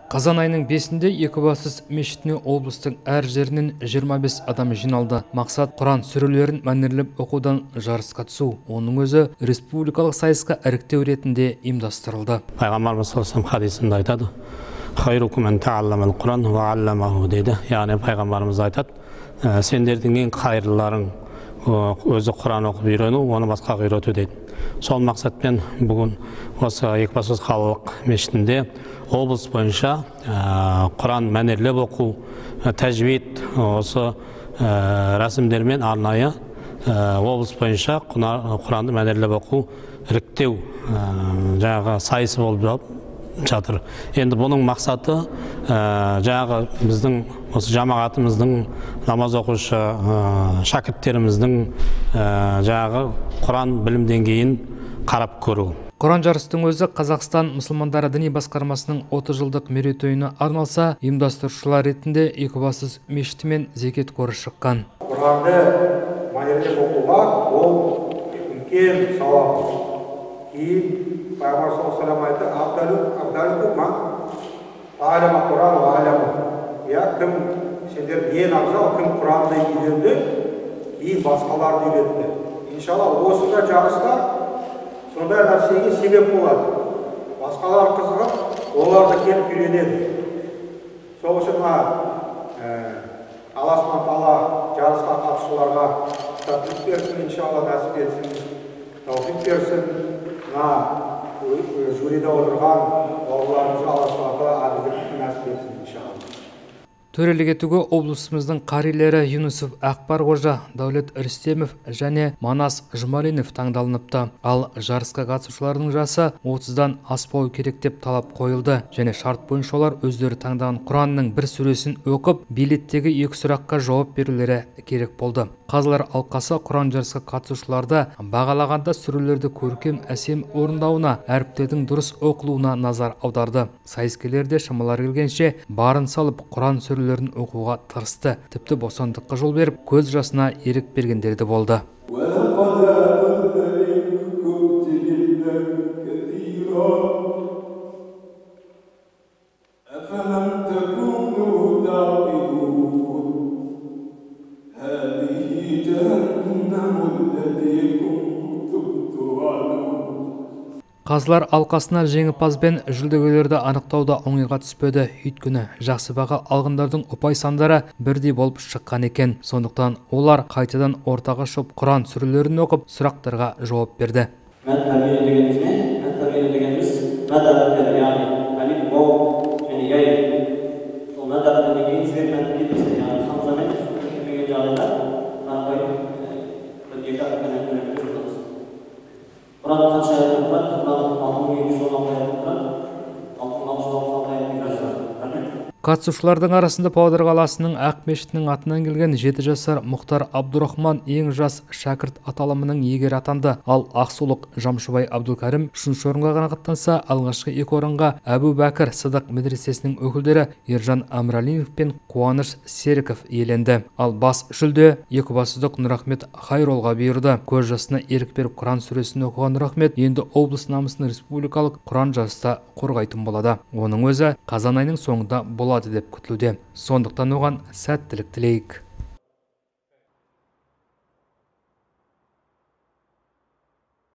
Қазан айының 5-інде Екібастұз мешітіне облыстың әр жерінен 25 адам жиналды. Мақсат Құран сүрелерін мәнерлеп оқудан жарысқа түсу. Оның өзі республикалық сайысқа іріктеу ретінде ұйымдастырылды. Пайғамбарымыз саллаллаху хадисінде айтады: "Хайрукум мен таалламал Құран ва алламаху" дейді. Яғни пайғамбарымыз айтады: "Сендердің ең қайырлыларың өзі Құран оқып үйрену, оны басқаға үйрету" дейді. Сол мақсатпен бүгін осы Екібастұз қалалық мешітінде облыс бойынша Құран мәнерлеп оқу, тәжвид осы рәсімдермен арнайы облыс бойынша Құранды мәнерлеп оқу іріктеу жаңағы сайысы болып жатыр. Енді бұның мақсаты жаңағы біздің осы жамағатымыздың, намаз оқушы шәкірттеріміздің жаңағы Құран білім деңгейін қарап көру. Құран жарыстың өзі Қазақстан мұсылмандары діни басқармасының 30 жылдық мерейтойына арналса, ұйымдастырушылар ретінде Екібастұз мешіті мен зекет қоры шыққан. Құранды мәнерлеп оқуға ол үлкен сауап. Кейін Пайғамбар саллаллаху алейхи ва саллям айтты: кім сендер ең абзал, кім Құранды үйренді, кейін басқаларды үйретті. Иншалла осында жарыстар сондай нәрсеге себеп болады. Басқалар қызығып, оларды келіп үйренеді. Сол үшін Алла Субхана тағала жарысқа қатысушыларға тәуфиқ берсін, иншалла нәсіп етсін, тәуфиқ берсін. Жюриде отырған бауырларымызға Алла Субхана тағала әділдік нәсіп етсін, иншалла. Төрелік етуге облысымыздың қарилері Юнусов Ақбар Қожа, Дәулет Рүстемов және Манас Жұмалинов таңдалыныпты. Ал жарысқа қатысушылардың жасы 30-дан аспауы керек деп талап қойылды. Және шарт бойынша олар өздері таңдаған Құранның бір сүресін оқып, билеттегі 2 сұраққа жауап берулері керек болды. Қазылар алқасы Құран жарысқа қатысушыларды бағалағанда сүрелерді көркем, әсем орындауына, әріптердің дұрыс оқылуына назар аударды. Сайыскерлерде шамалар келгенше барын салып Құран сүрелерін оқуға тырысты. Тіпті босандыққа жол беріп, көз жасына ерік бергендері де болды. Қазылар алқасына жеңімпаз бен жүлдегерлерді анықтауда оңайға түспеді. Өйткені жақсы баға алғандардың ұпай сандары бірдей болып шыққан екен. Сондықтан олар қайтадан ортаға шығып Құран сүрелерін оқып, сұрақтарға жауап берді. Қатысушылардың арасында Павлодар қаласының Ақ мешітінің атынан келген 7 жасар Мұхтар Абдурахман ең жас шәкірт аталымының иегері атанды. Ал Ақсулық Жамшыбай Абдулкәрім 3-ші орынға қанағаттанса, алғашқы 2 орынға Әбу Бәкір Сыдық медресесінің өкілдері Ержан Амралинов пен Қуаныш Серіков иеленді. Ал бас жүлде Екібастұздық Нұрахмет Хайролға бұйырды. Көз жасына ерік беріп Құран сүресін оқыған Нұрахмет енді облыс намысын республикалық Құран жарыста қорғайтын болады. Оның өзі қазан айының соңында болады деп күтілуде. Сондықтан оған сәттілік тілейік.